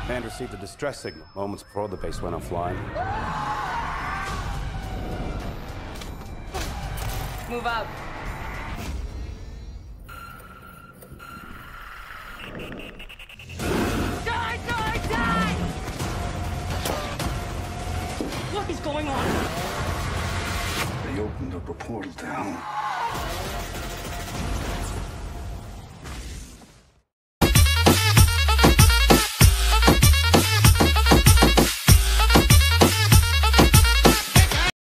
Command received a distress signal moments before the base went offline. Move up. Die, die, die! What is going on? They opened up a portal to hell.